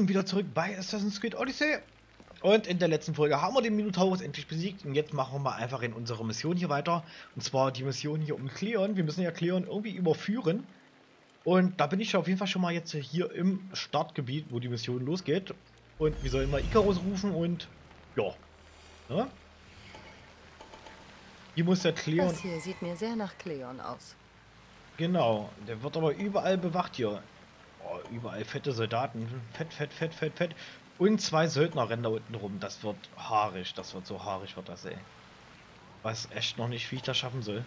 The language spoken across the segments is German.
sind wieder zurück bei Assassin's Creed Odyssey. Und in der letzten Folge haben wir den Minotaurus endlich besiegt. Und jetzt machen wir mal einfach in unserer Mission hier weiter. Und zwar die Mission hier um Cleon. Wir müssen ja Cleon irgendwie überführen. Und da bin ich auf jeden Fall schon mal jetzt hier im Startgebiet, wo die Mission losgeht. Und wir sollen mal Icarus rufen und ja. Ne? Hier muss der Cleon. Das hier sieht mir sehr nach Cleon aus. Genau, der wird aber überall bewacht hier. Oh, überall fette Soldaten. Fett, fett, fett, fett, fett. Und 2 Söldner rennen da unten rum. Das wird haarig. Das wird so haarig, wird das, ey. Weiß echt noch nicht, wie ich das schaffen soll.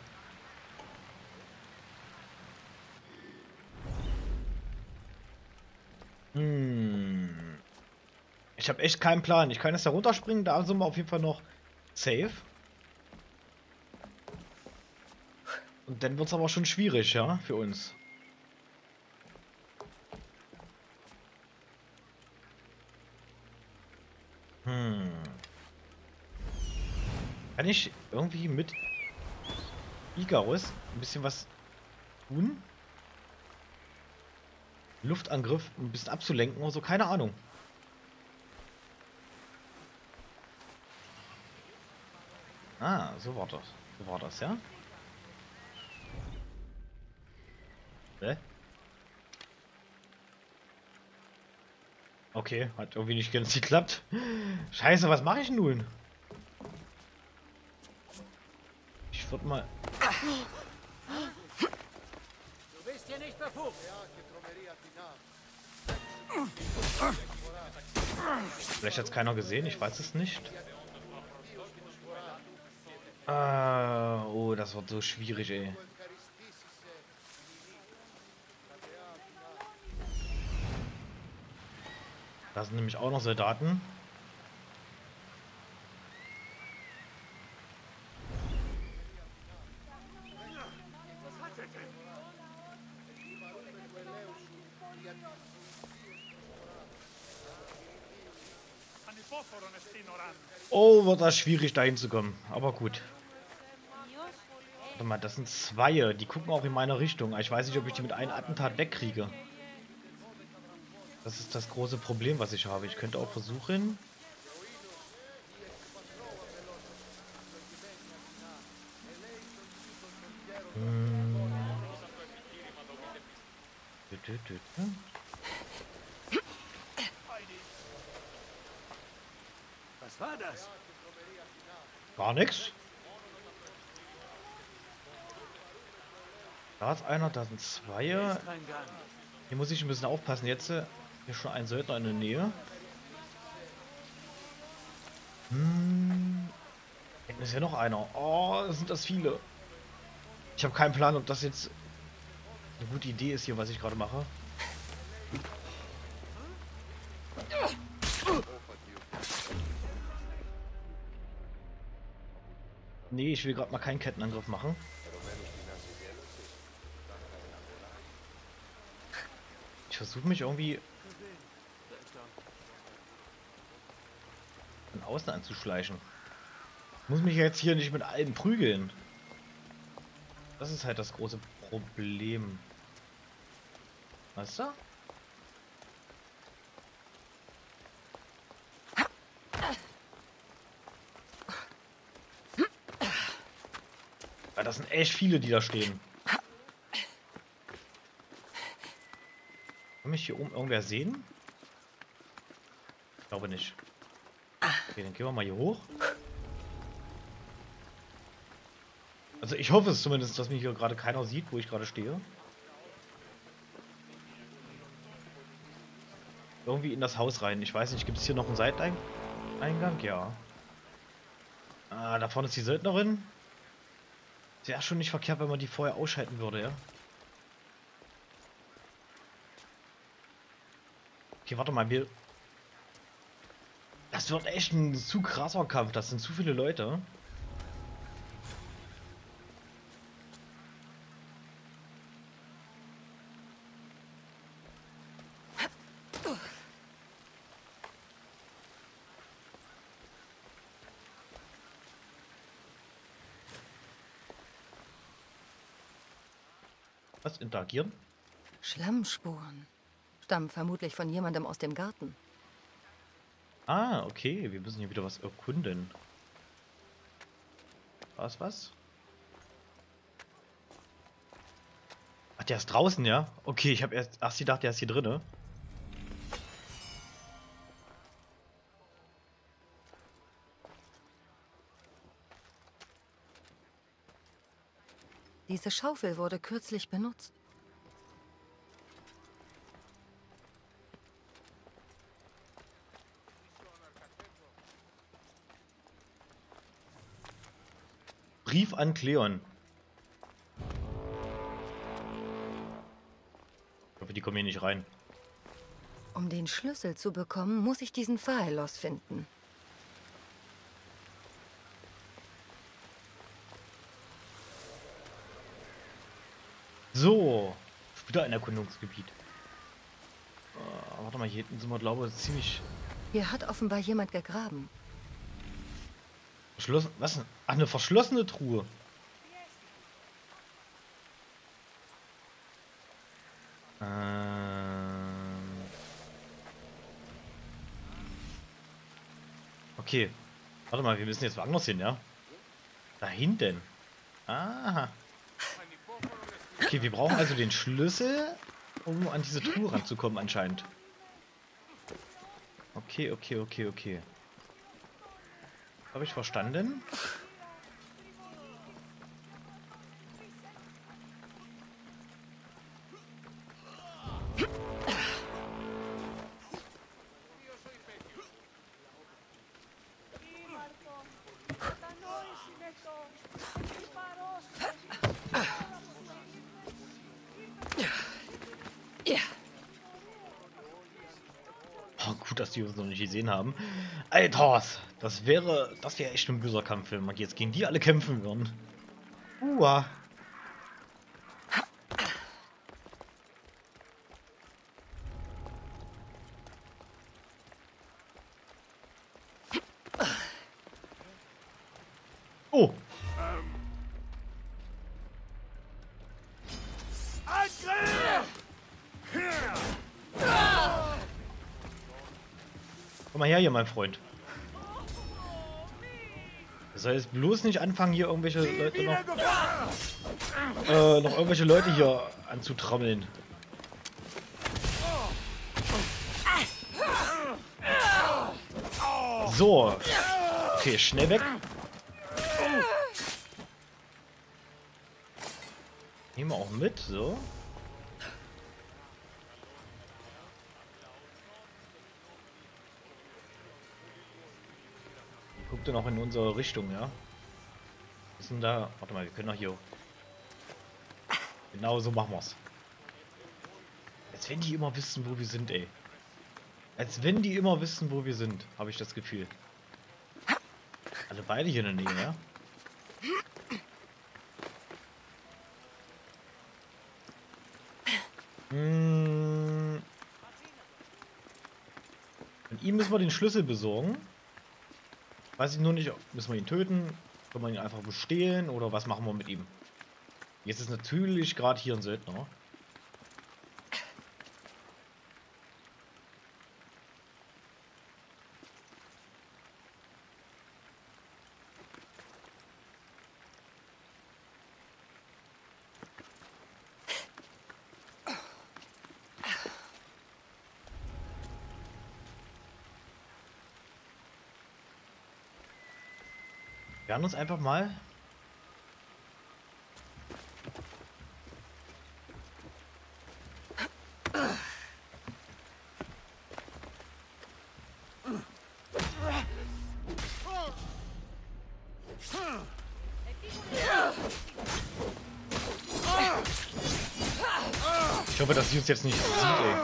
Ich habe echt keinen Plan. Ich kann jetzt da runterspringen. Da sind wir auf jeden Fall noch safe. Und dann wird es aber schon schwierig, ja, für uns. Kann ich irgendwie mit Icarus ein bisschen was tun? Luftangriff ein bisschen abzulenken oder so, keine Ahnung. Ah, so war das. So war das, ja? Hä? Okay, hat irgendwie nicht ganz geklappt. Scheiße, was mache ich nun? Ich würde mal... Du bist hier nicht befugt. Vielleicht hat es keiner gesehen, ich weiß es nicht. Oh, das wird so schwierig, ey. Da sind nämlich auch noch Soldaten. Oh, wird das schwierig da hinzukommen. Aber gut. Warte mal, das sind 2. Die gucken auch in meine Richtung. Ich weiß nicht, ob ich die mit einem Attentat wegkriege. Das ist das große Problem, was ich habe. Ich könnte auch versuchen... Was war das? Gar nichts. Da ist einer, da sind 2. Hier muss ich ein bisschen aufpassen. Jetzt hier schon ein Söldner in der Nähe. Hinten ist ja noch einer. Oh, sind das viele. Ich habe keinen Plan, ob das jetzt eine gute Idee ist hier, was ich gerade mache. Nee, ich will gerade mal keinen Kettenangriff machen. Ich versuche mich irgendwie von außen anzuschleichen. Ich muss mich jetzt hier nicht mit allen prügeln. Das ist halt das große Problem. Weißt du? Weil das sind echt viele, die da stehen. Kann mich hier oben irgendwer sehen? Ich glaube nicht. Okay, dann gehen wir mal hier hoch. Also ich hoffe es zumindest, dass mich hier gerade keiner sieht, wo ich gerade stehe. Irgendwie in das Haus rein. Ich weiß nicht, gibt es hier noch einen Seiteneingang? Ja. Ah, da vorne ist die Söldnerin. Ist ja schon nicht verkehrt, wenn man die vorher ausschalten würde, ja. Okay, warte mal, das wird echt ein zu krasser Kampf, das sind zu viele Leute. Was interagieren? Schlammspuren. Stammen vermutlich von jemandem aus dem Garten. Ah, okay. Wir müssen hier wieder was erkunden. Was? Ach, der ist draußen, ja? Okay, ich habe erst gedacht, der ist hier drinne. Diese Schaufel wurde kürzlich benutzt. Brief an Cleon. Ich hoffe, die kommen hier nicht rein. Um den Schlüssel zu bekommen, muss ich diesen Phaelos finden. So, wieder ein Erkundungsgebiet. Warte mal, hier hinten sind wir, glaube ich, ziemlich Hier hat offenbar jemand gegraben. verschlossen. Was? Ach, eine verschlossene Truhe. Okay. Warte mal, wir müssen jetzt woanders hin, ja? Da hinten. Aha. Okay, wir brauchen also den Schlüssel, um an diese Truhe ranzukommen anscheinend. Okay. Habe ich verstanden? Oh, gut, dass die uns noch nicht gesehen haben. Alter, das wäre echt ein böser Kampf, wenn wir jetzt gegen die alle kämpfen würden. Uah. Oh. Komm mal her hier, mein Freund. Du sollst bloß nicht anfangen, hier irgendwelche Leute noch irgendwelche Leute hier anzutrammeln. So. Okay, schnell weg. Nehmen wir auch mit, so. Guckt noch in unsere Richtung, ja? Was ist denn da? Warte mal, wir können doch hier. Genau so machen wir's. Als wenn die immer wissen, wo wir sind, ey. Als wenn die immer wissen, wo wir sind, habe ich das Gefühl. Alle beide hier in der Nähe, ja? Von ihm müssen wir den Schlüssel besorgen. Weiß ich nur nicht, müssen wir ihn töten? Können wir ihn einfach bestehlen oder was machen wir mit ihm? Jetzt ist natürlich gerade hier ein Söldner. Wir haben uns einfach mal. Ich hoffe, dass sie uns jetzt nicht sieht, ey.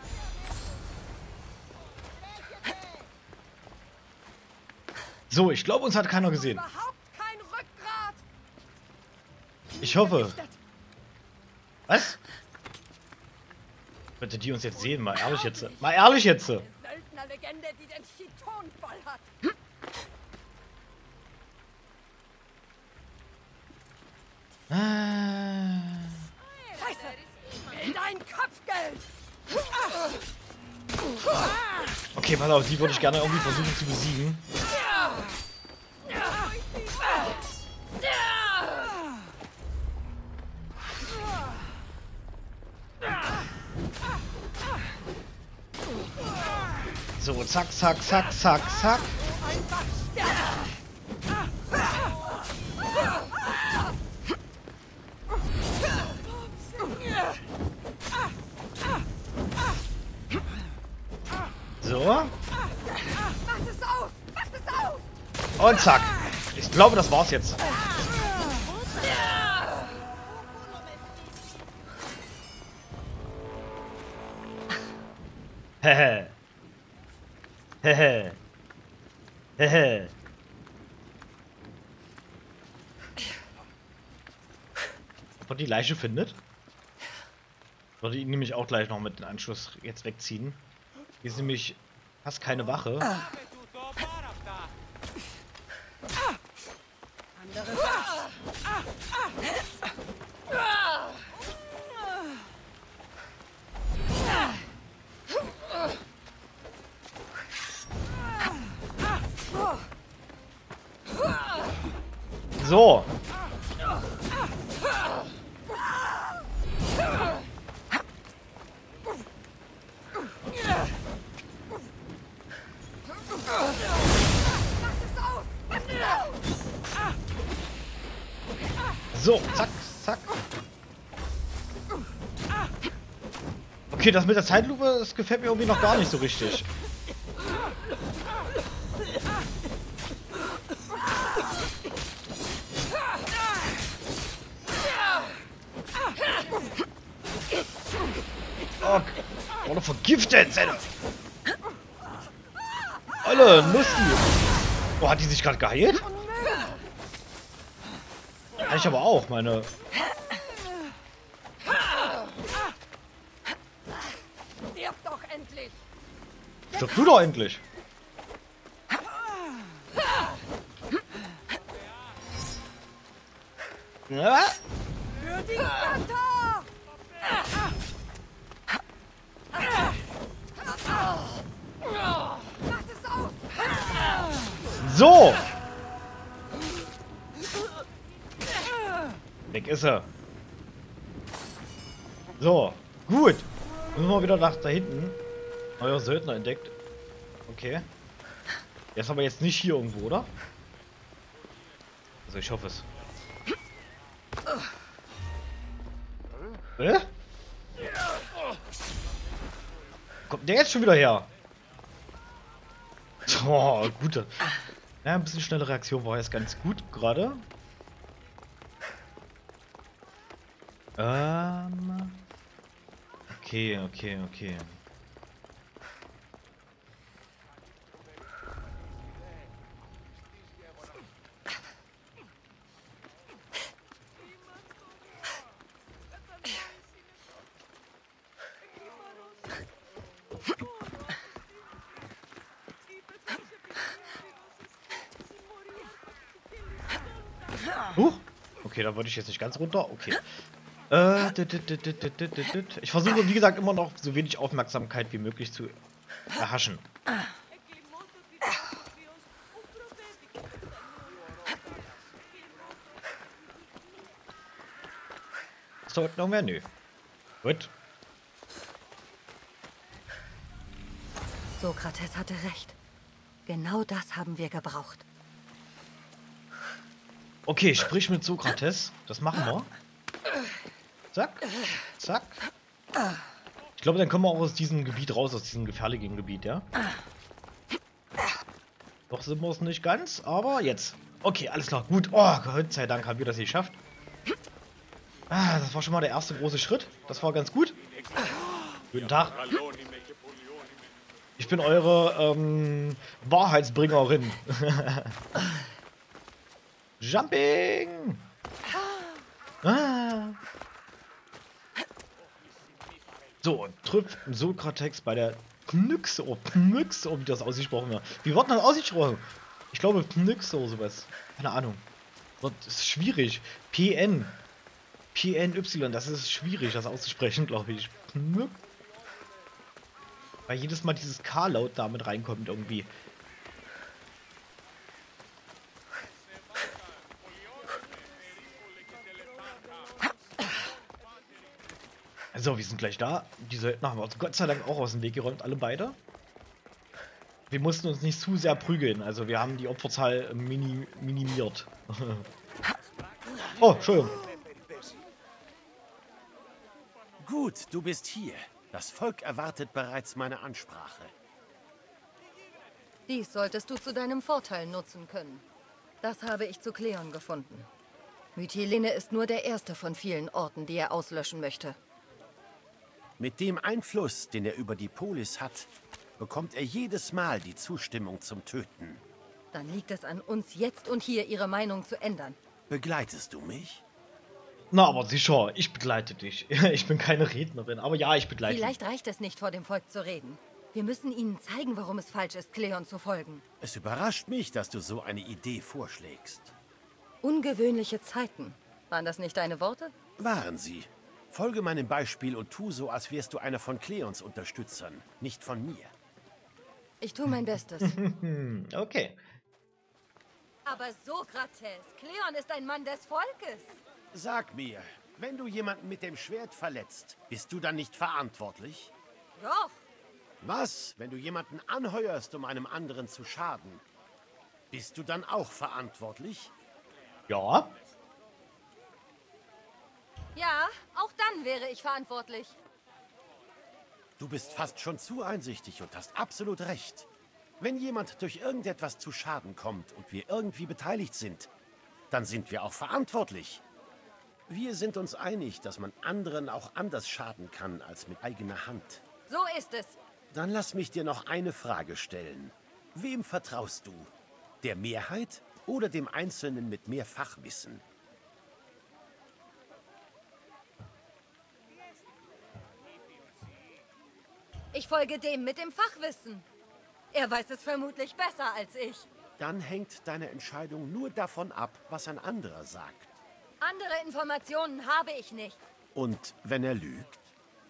So, ich glaube, uns hat keiner gesehen. Ich hoffe. Was? Könnte die uns jetzt sehen? Mal ehrlich jetzt. Mal ehrlich jetzt. Söldnerlegende, die den Chiton voll hat. Scheiße! Will dein Kopfgeld! Okay, pass auf, die würde ich gerne irgendwie versuchen zu besiegen. So, zack, zack, zack, zack, zack. So. Macht es auf! Macht es auf! Und zack. Ich glaube, das war's jetzt. Hehe. Hehe. Hehe. Ob man die Leiche findet? Würde ihn nämlich auch gleich noch mit dem Anschluss jetzt wegziehen. Hier ist nämlich fast keine Wache. So. So, zack, zack. Okay, das mit der Zeitlupe, das gefällt mir irgendwie noch gar nicht so richtig. Oh, wurde vergiftet, Zelle. Alle, lustig. Oh, hat die sich gerade geheilt? Ja, ich aber auch, meine. Stirb doch endlich! Stirb du doch endlich. Ja? Für die Götter! Macht es auf! So. Weg ist er. So, gut. Müssen wir wieder nach da hinten. Neuer Söldner entdeckt. Okay. Der ist aber jetzt nicht hier irgendwo, oder? Also ich hoffe es. Kommt der jetzt schon wieder her? Oh, gut. Ja, ein bisschen schnelle Reaktion war jetzt ganz gut gerade. Okay, okay, okay. Okay, da wollte ich jetzt nicht ganz runter. Okay. Ich versuche, wie gesagt, immer noch so wenig Aufmerksamkeit wie möglich zu erhaschen. Ist da unten noch mehr? Nö. Gut. Sokrates hatte recht. Genau das haben wir gebraucht. Okay, sprich mit Sokrates. Das machen wir. Zack. Zack. Ich glaube, dann kommen wir auch aus diesem Gebiet raus, aus diesem gefährlichen Gebiet, ja? Doch sind wir es nicht ganz, aber jetzt. Okay, alles klar. Gut. Oh, Gott sei Dank haben wir das geschafft. Ah, das war schon mal der erste große Schritt. Das war ganz gut. Guten Tag. Ich bin eure Wahrheitsbringerin. Jumping! Ah. So, trifft Sokrates bei der Pnyxo, wie das ausgesprochen wird. Wie wird das ausgesprochen? Ich glaube Pnyxo oder sowas. Keine Ahnung. Das ist schwierig. PNY, das ist schwierig, das auszusprechen, glaube ich. Weil jedes Mal dieses K-Laut da mit reinkommt irgendwie. So, wir sind gleich da. Die Söldner haben wir uns Gott sei Dank auch aus dem Weg geräumt, alle beide. Wir mussten uns nicht zu sehr prügeln, also wir haben die Opferzahl minimiert. Oh, Entschuldigung. Gut, du bist hier. Das Volk erwartet bereits meine Ansprache. Dies solltest du zu deinem Vorteil nutzen können. Das habe ich zu Cleon gefunden. Mytilene ist nur der erste von vielen Orten, die er auslöschen möchte. Mit dem Einfluss, den er über die Polis hat, bekommt er jedes Mal die Zustimmung zum Töten. Dann liegt es an uns, jetzt und hier ihre Meinung zu ändern. Begleitest du mich? Na, aber sicher, ich begleite dich. Ich bin keine Rednerin, aber ja, ich begleite dich. Vielleicht reicht es nicht, vor dem Volk zu reden. Wir müssen ihnen zeigen, warum es falsch ist, Cleon zu folgen. Es überrascht mich, dass du so eine Idee vorschlägst. Ungewöhnliche Zeiten. Waren das nicht deine Worte? Waren sie. Folge meinem Beispiel und tu so, als wärst du einer von Cleons Unterstützern, nicht von mir. Ich tue mein Bestes. Okay. Aber Sokrates, Cleon ist ein Mann des Volkes. Sag mir, wenn du jemanden mit dem Schwert verletzt, bist du dann nicht verantwortlich? Doch. Was, wenn du jemanden anheuerst, um einem anderen zu schaden? Bist du dann auch verantwortlich? Ja. Ja, auch dann wäre ich verantwortlich. Du bist fast schon zu einsichtig und hast absolut recht. Wenn jemand durch irgendetwas zu Schaden kommt und wir irgendwie beteiligt sind, dann sind wir auch verantwortlich. Wir sind uns einig, dass man anderen auch anders schaden kann als mit eigener Hand. So ist es. Dann lass mich dir noch eine Frage stellen. Wem vertraust du? Der Mehrheit oder dem Einzelnen mit mehr Fachwissen? Ich folge dem mit dem Fachwissen. Er weiß es vermutlich besser als ich. Dann hängt deine Entscheidung nur davon ab, was ein anderer sagt. Andere Informationen habe ich nicht. Und wenn er lügt?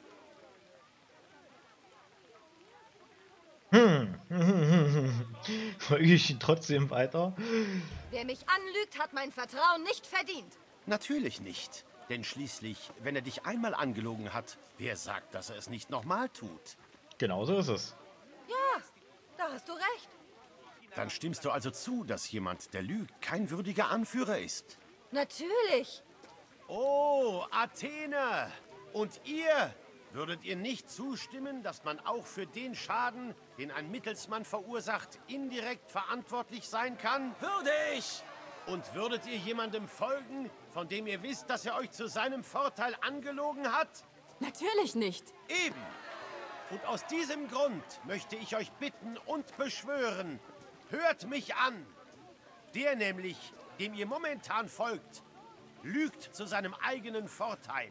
Folge ich ihn trotzdem weiter? Wer mich anlügt, hat mein Vertrauen nicht verdient. Natürlich nicht. Denn schließlich, wenn er dich einmal angelogen hat, wer sagt, dass er es nicht nochmal tut? Genau so ist es. Ja, da hast du recht. Dann stimmst du also zu, dass jemand, der lügt, kein würdiger Anführer ist. Natürlich. Oh, Athene! Und ihr? Würdet ihr nicht zustimmen, dass man auch für den Schaden, den ein Mittelsmann verursacht, indirekt verantwortlich sein kann? Würde ich! Und würdet ihr jemandem folgen, von dem ihr wisst, dass er euch zu seinem Vorteil angelogen hat? Natürlich nicht. Eben! Und aus diesem Grund möchte ich euch bitten und beschwören, hört mich an! Der nämlich, dem ihr momentan folgt, lügt zu seinem eigenen Vorteil.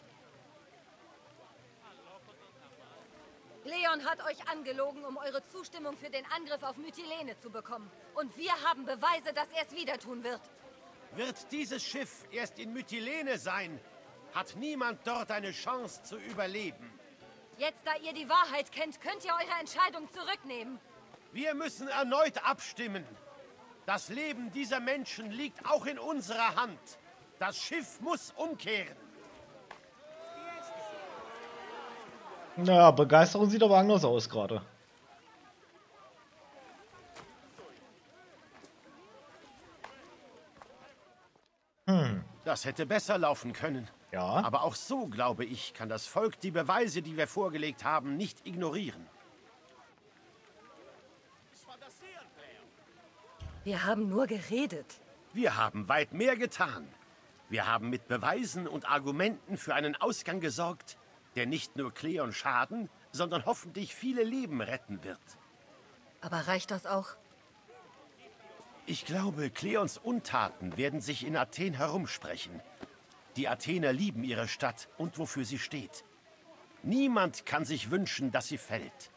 Leon hat euch angelogen, um eure Zustimmung für den Angriff auf Mytilene zu bekommen. Und wir haben Beweise, dass er es wieder tun wird. Wird dieses Schiff erst in Mytilene sein, hat niemand dort eine Chance zu überleben. Jetzt, da ihr die Wahrheit kennt, könnt ihr eure Entscheidung zurücknehmen. Wir müssen erneut abstimmen. Das Leben dieser Menschen liegt auch in unserer Hand. Das Schiff muss umkehren. Naja, Begeisterung sieht aber anders aus gerade. Das hätte besser laufen können. Ja. Aber auch so, glaube ich, kann das Volk die Beweise, die wir vorgelegt haben, nicht ignorieren. Wir haben nur geredet. Wir haben weit mehr getan. Wir haben mit Beweisen und Argumenten für einen Ausgang gesorgt, der nicht nur Cleon schaden, sondern hoffentlich viele Leben retten wird. Aber reicht das auch? Ich glaube, Cleons Untaten werden sich in Athen herumsprechen. Die Athener lieben ihre Stadt und wofür sie steht. Niemand kann sich wünschen, dass sie fällt.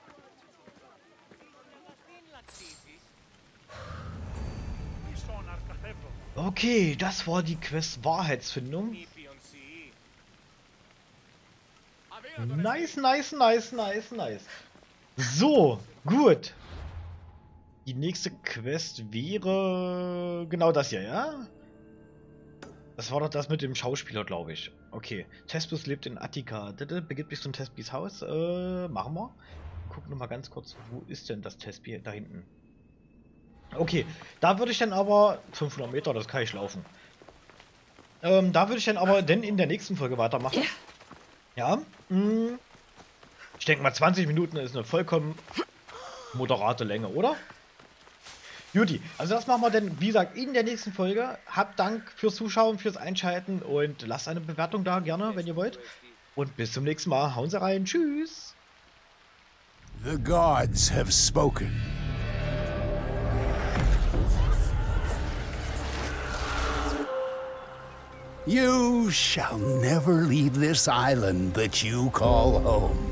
Okay, das war die Quest Wahrheitsfindung. Nice, nice, nice, nice, nice. So, gut. Die nächste Quest wäre genau das hier, ja? Das war doch das mit dem Schauspieler, glaube ich. Okay. Thespis lebt in Attika. Begibt sich zum Thespis Haus. Machen wir. Gucken wir mal ganz kurz, wo ist denn das Thespi? Da hinten. Okay, da würde ich dann aber 500 Meter, das kann ich laufen. Da würde ich dann aber in der nächsten Folge weitermachen. Ja. Ich denke mal 20 Minuten ist eine vollkommen moderate Länge, oder? Juti, also das machen wir dann, wie gesagt, in der nächsten Folge. Habt Dank fürs Zuschauen, fürs Einschalten und lasst eine Bewertung da, gerne, wenn ihr wollt. Und bis zum nächsten Mal. Hauen Sie rein. Tschüss. The gods have spoken. You shall never leave this island that you call home.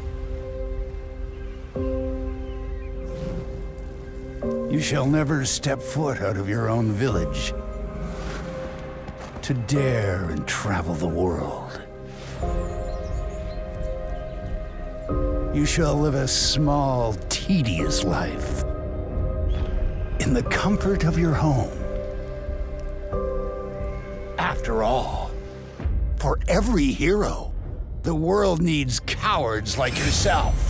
You shall never step foot out of your own village to dare and travel the world. You shall live a small, tedious life in the comfort of your home. After all, for every hero, the world needs cowards like yourself.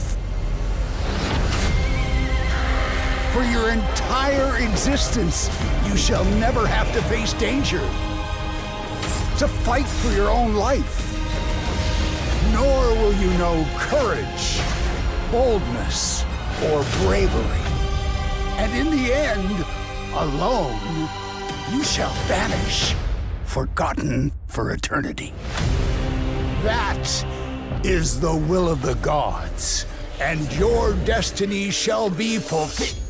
For your entire existence, you shall never have to face danger, to fight for your own life. Nor will you know courage, boldness, or bravery. And in the end, alone, you shall vanish, forgotten for eternity. That is the will of the gods, and your destiny shall be fulfilled.